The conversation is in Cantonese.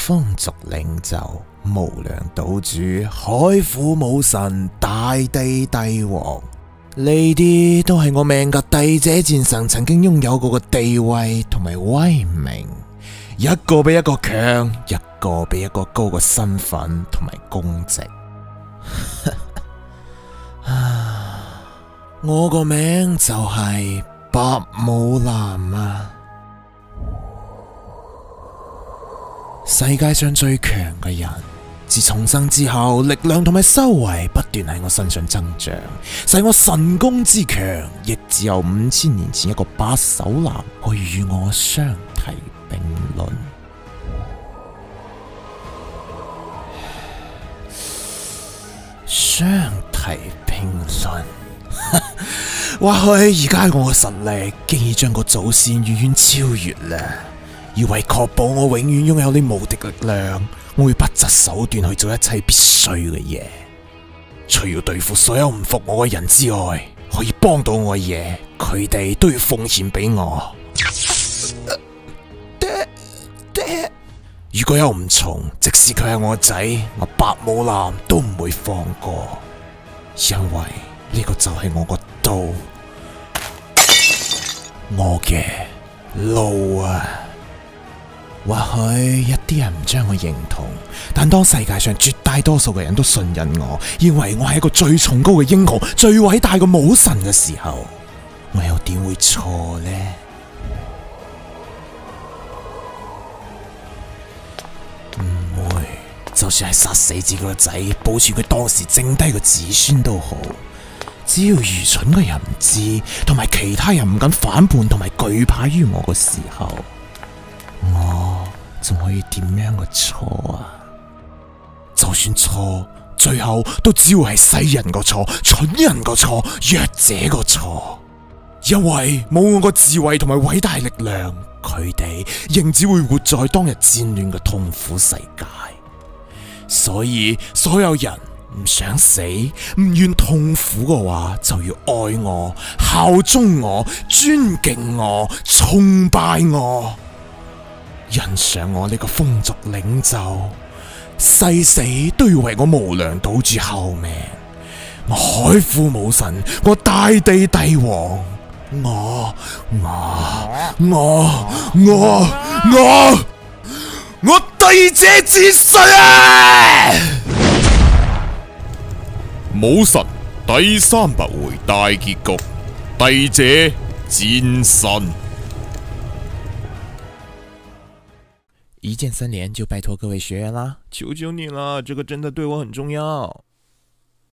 風俗領袖、無良島主、海虎武神、大地帝王，呢啲都係我命格帝者戰神曾經擁有過嘅地位同埋威名，一個比一個強，一個比一個高嘅身份同埋功績。我個名就係白武藍啊！世界上最強嘅人，自重生之後，力量同埋修為不斷喺我身上增長，使我神功之強，亦只有5000年前一個白手男可以與我相提並論。相提並論。或許而家我嘅實力竟已將個祖先遠遠超越啦。而為確保我永遠擁有呢無敵力量，我會不擇手段去做一切必須嘅嘢。除要對付所有唔服我嘅人之外，可以幫到我嘅嘢，佢哋都要奉獻俾我。爹，如果有唔從，即使佢係我仔，我白武藍都唔會放過，因為呢個就係我個刀，我嘅路啊！或許一啲人唔將我認同，但當世界上絕大多數嘅人都信任我，認為我係一個最崇高嘅英雄、最偉大嘅武神嘅時候，我又點會錯呢？唔會，就算係殺死自己個仔，保存佢當時剩低嘅子孫都好。只要愚蠢嘅人唔知，同埋其他人唔敢反叛同埋懼怕於我嘅時候，我仲可以點樣嘅錯啊？就算錯，最後都只會係世人個錯、蠢人個錯、弱者個錯。因為冇我個智慧同埋偉大力量，佢哋仍只會活在當日戰亂嘅痛苦世界。所以所有人唔想死，唔願痛苦嘅話，就要愛我、效忠我、尊敬我、崇拜我。欣賞我呢個風俗領袖，誓死都要為我無良島主效命。我海虎武神，我大地帝王，我帝者戰神啊！ 武神第300回大結局，帝者戰神。 一鍵3連就拜託各位學員啦，求求你了，這個真的對我很重要。